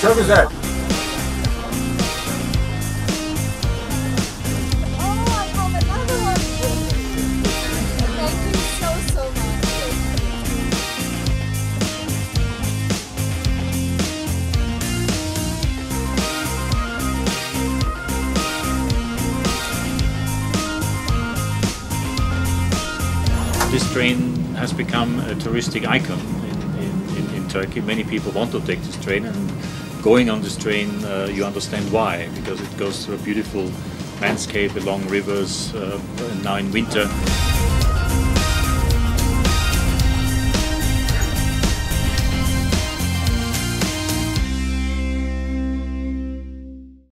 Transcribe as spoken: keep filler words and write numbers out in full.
Çok güzel. This train has become a touristic icon in, in, in Turkey. Many people want to take this train, and going on this train uh, you understand why, because it goes through a beautiful landscape along rivers, uh, now in winter.